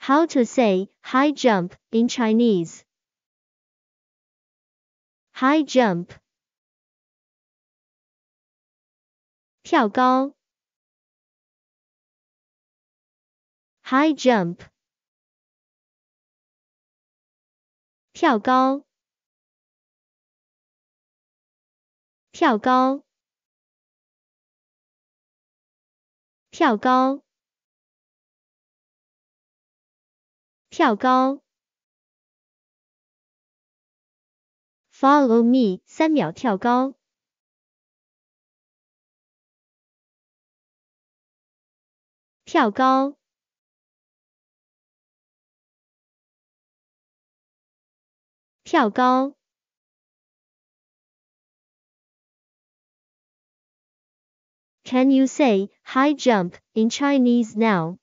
How to say high jump in Chinese. High jump. 跳高。High jump. 跳高。跳高。跳高。跳高。Follow me, 3秒跳高。跳高。跳高。Can you say high jump in Chinese now?